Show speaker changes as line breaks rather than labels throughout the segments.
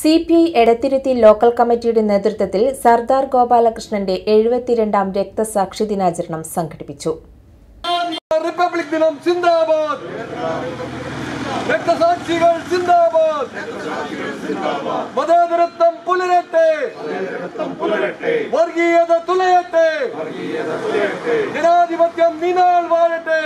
CPI Edathiruthy local കമ്മിറ്റിയുടെ നേതൃത്വത്തിൽ സർദാർ ഗോപാലകൃഷ്ണന്റെ 72ാം രക്തസാക്ഷി ദിനാചരണം സംഘടിപ്പിച്ചു.
റിപ്പബ്ലിക് ദിനം സിന്ദാബാദ്, രക്തസാക്ഷികൾ സിന്ദാബാദ്, മതേതരത്വം പുലരട്ടെ, വർഗീയത തുലയട്ടെ, ജനാധിപത്യം നീനാൾ വാഴട്ടെ.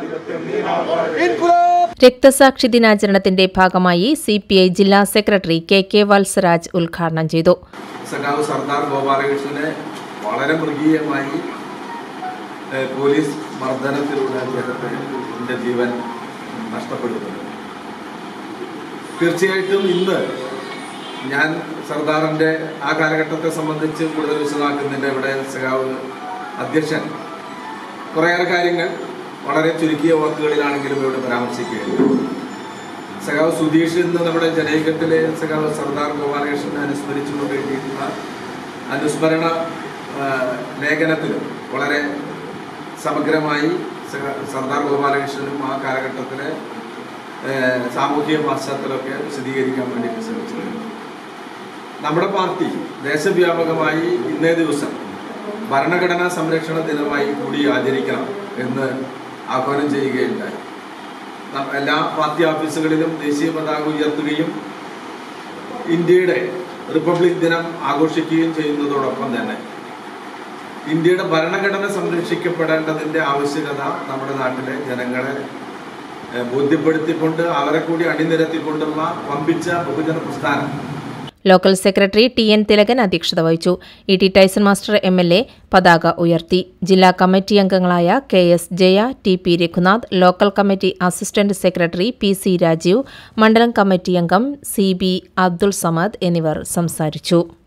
രക്തസാക്ഷി ദിനാചരണത്തിന്റെ ഭാഗമായി CPI ജില്ലാ സെക്രട്ടറി KK വത്സരാജ് ഉദ്ഘാടനം ചെയ്തു.
സഖാവ് സർദാർ ഗോപാലകൃഷ്ണനെ വളരെ മൃഗീയമായി പോലീസ് മർദ്ദനത്തിലൂടെ അദ്ദേഹത്തിന്റെ ജീവൻ നഷ്ടപ്പെടുത്തുന്നു. തീർച്ചയായിട്ടും ഇന്ന് ഞാൻ സർദാറിന്റെ ആ കാലഘട്ടത്തെ സംബന്ധിച്ച് കൂടുതൽ വിശദമാക്കുന്നതിൻ്റെ ഇവിടെ സഖാവ് അധ്യക്ഷൻ കുറേയേറെ കാര്യങ്ങൾ വളരെ ചുരുക്കിയ വാക്കുകളിലാണെങ്കിലും ഇവിടെ പരാമർശിക്കുകയാണ്. സഖാവ് സുധീഷ് ഇന്ന് നമ്മുടെ ജനൈകത്തിലെ സഖാവ് സർദാർ ഗോപാലകൃഷ്ണനെ അനുസ്മരിച്ചുകൊണ്ട് എഴുതിയിട്ടുള്ള അനുസ്മരണ ലേഖനത്തിലും വളരെ സമഗ്രമായി സർദാർ ഗോപാലകൃഷ്ണനും ആ കാലഘട്ടത്തിലെ സാമൂഹിക പശ്ചാത്തലമൊക്കെ വിശദീകരിക്കാൻ വേണ്ടിയിട്ട് ശ്രമിച്ചിട്ടുണ്ട്. നമ്മുടെ പാർട്ടി ദേശവ്യാപകമായി ഇന്നേ ദിവസം ഭരണഘടനാ സംരക്ഷണ ദിനമായി കൂടി ആചരിക്കണം എന്ന് ആഹ്വാനം ചെയ്യുകയുണ്ടായി. എല്ലാ പാർട്ടി ഓഫീസുകളിലും ദേശീയ പതാക ഉയർത്തുകയും ഇന്ത്യയുടെ റിപ്പബ്ലിക് ദിനം ആഘോഷിക്കുകയും ചെയ്യുന്നതോടൊപ്പം തന്നെ ഇന്ത്യയുടെ ഭരണഘടന സംരക്ഷിക്കപ്പെടേണ്ടതിൻ്റെ ആവശ്യകത നമ്മുടെ നാട്ടിലെ ജനങ്ങളെ ബോധ്യപ്പെടുത്തിക്കൊണ്ട് അവരെ കൂടി അണിനിരത്തിക്കൊണ്ടുള്ള വമ്പിച്ച ബഹുജന പ്രസ്ഥാനം.
ലോക്കൽ സെക്രട്ടറി TN തിലകൻ അധ്യക്ഷത വഹിച്ചു. ET ടൈസൺ മാസ്റ്റർ MLA പതാക ഉയർത്തി. ജില്ലാ കമ്മിറ്റി അംഗങ്ങളായ KS Jaya, TP Raghunath, local committee assistant secretary PC Rajeev, മണ്ഡലം കമ്മിറ്റി അംഗം CB അബ്ദുൾ സമദ് എന്നിവർ സംസാരിച്ചു.